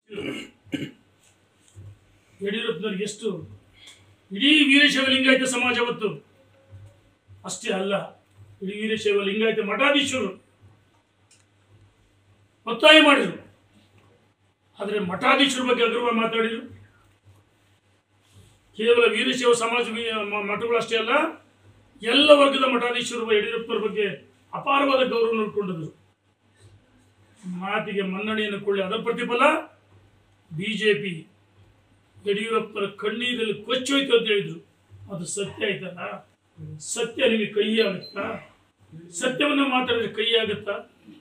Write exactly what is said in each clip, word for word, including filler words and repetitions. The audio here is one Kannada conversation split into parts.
ಯಡಿಯೂರಪ್ಪನವ್ರಿಗೆ ಎಷ್ಟು ಇಡೀ ವೀರಶೈವ ಲಿಂಗಾಯತ ಸಮಾಜ ಅವತ್ತು ಅಷ್ಟೇ ಅಲ್ಲ, ಇಡೀ ವೀರಶೈವ ಲಿಂಗಾಯತ ಮಠಾಧೀಶರು ಒತ್ತಾಯ ಮಾಡಿದರು. ಆದರೆ ಮಠಾಧೀಶರ ಬಗ್ಗೆ ಅಗರ್ವ ಮಾತಾಡಿದರು. ಕೇವಲ ವೀರಶೈವ ಸಮಾಜ ಮಠಗಳಷ್ಟೇ ಅಲ್ಲ, ಎಲ್ಲ ವರ್ಗದ ಮಠಾಧೀಶರು ಯಡಿಯೂರಪ್ಪನವ್ರ ಬಗ್ಗೆ ಅಪಾರವಾದ ಗೌರವ ನೋಡಿಕೊಂಡಿದ್ರು. ಮಾತಿಗೆ ಮನ್ನಣೆಯನ್ನು ಕೊಳ್ಳಿ ಅದರ ಪ್ರತಿಫಲ ಬಿಜೆಪಿ ಯಡಿಯೂರಪ್ಪರ ಕಣ್ಣೀರಲ್ಲಿ ಕೊಚ್ಚೋಯ್ತು ಅಂತ ಹೇಳಿದ್ರು. ಅದು ಸತ್ಯ ಆಯ್ತಲ್ಲ? ಸತ್ಯ ನಿಮಗೆ ಕೈ ಆಗುತ್ತಾ? ಸತ್ಯವನ್ನ ಮಾತಾಡಿದ್ರೆ ಕೈ ಆಗುತ್ತಾ?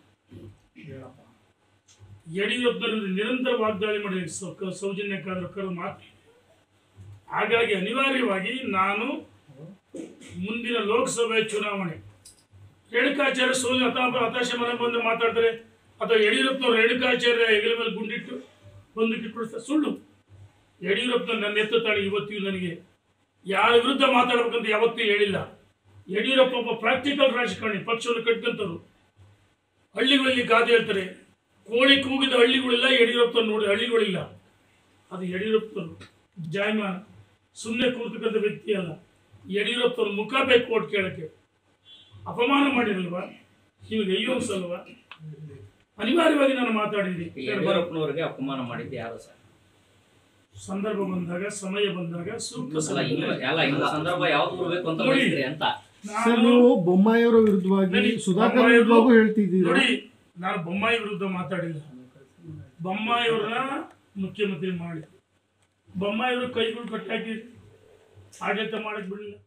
ಯಡಿಯೂರಪ್ಪನವರು ನಿರಂತರ ವಾಗ್ದಾಳಿ ಮಾಡಿದ ಸೌಜನ್ಯಕ್ಕಾದರೂ ಕರೆದು ಮಾತು. ಹಾಗಾಗಿ ಅನಿವಾರ್ಯವಾಗಿ ನಾನು ಮುಂದಿನ ಲೋಕಸಭೆ ಚುನಾವಣೆ ರೇಣುಕಾಚಾರ್ಯ ಸೋಲಿ ಹತಾಪ ಹತಾಶೆ ಮನೆ ಬಂದು ಮಾತಾಡ್ತಾರೆ, ಅಥವಾ ಯಡಿಯೂರಪ್ಪನವರು ರೇಣುಕಾಚಾರ್ಯ ಹೆಗಲ ಮೇಲೆ ಗುಂಡಿಟ್ಟು ಬಂದು ಕಿಟ್ಬಿಡ್ತಾರೆ. ಸುಳ್ಳು. ಯಡಿಯೂರಪ್ಪನ ನನ್ನ ಎತ್ತುತ್ತಾಳೆ. ಇವತ್ತಿಗೂ ನನಗೆ ಯಾರ ವಿರುದ್ಧ ಮಾತಾಡ್ಬೇಕಂತ ಯಾವತ್ತೂ ಹೇಳಿಲ್ಲ. ಯಡಿಯೂರಪ್ಪ ಒಬ್ಬ ಪ್ರಾಕ್ಟಿಕಲ್ ರಾಜಕಾರಣಿ, ಪಕ್ಷವನ್ನು ಕಟ್ಕೊಂತರು. ಹಳ್ಳಿಗಳಲ್ಲಿ ಗಾದೆ ಹೇಳ್ತಾರೆ, ಕೋಳಿ ಕೂಗಿದ ಹಳ್ಳಿಗಳಿಲ್ಲ, ಯಡಿಯೂರಪ್ಪನ ನೋಡಿ ಹಳ್ಳಿಗಳಿಲ್ಲ. ಅದು ಯಡಿಯೂರಪ್ಪನವರು ಜಾಯಮಾನ, ಸುಮ್ಮನೆ ಕೂರ್ತಕ್ಕಂಥ ವ್ಯಕ್ತಿ ಅಲ್ಲ. ಯಡಿಯೂರಪ್ಪನವ್ರ ಮುಖ ಬೇಕು ಓಟ್ ಕೇಳಕ್ಕೆ. ಅಪಮಾನ ಮಾಡಿರಲ್ವಾ? ನಿಮಗೆ ಅಯ್ಯೋ ಅನ್ಸಲ್ವಾ? ಅನಿವಾರ್ಯವಾಗಿ ನಾನು ಮಾತಾಡಿದ್ದೀನಿ. ಯಡಿಯೂರಪ್ಪನವರಿಗೆ ಅಪಮಾನ ಮಾಡಿದ್ದೆ ಯಾರು ಸರ್? ಸಂದರ್ಭ ಬಂದಾಗ, ಸಮಯ ಬಂದಾಗ ಸೂಕ್ತ ಸಂದರ್ಭ ಯಾವ್ದು ಬರಬೇಕು ಅಂತ ಹೇಳಿದ್ರಿ ಅಂತ. ನೀವು ಬೊಮ್ಮಾಯಿಯವರ ವಿರುದ್ಧವಾಗಿ ಸುಧಾಕರ್ ವಿರುದ್ಧವಾಗೂ ಹೇಳ್ತಿದ್ದೀರಿ. ನೋಡಿ, ನಾನು ಬೊಮ್ಮಾಯಿ ವಿರುದ್ಧ ಮಾತಾಡಿಲ್ಲ. ಬೊಮ್ಮಾಯಿಯವ್ರನ್ನ ಮುಖ್ಯಮಂತ್ರಿ ಮಾಡಿ ಬೊಮ್ಮಾಯಿಯವರು ಕೈಗಳು ಕಟ್ಟಾಕಿ ಆಡಳಿತ ಮಾಡಕ್ ಬಿಡಲಿಲ್ಲ.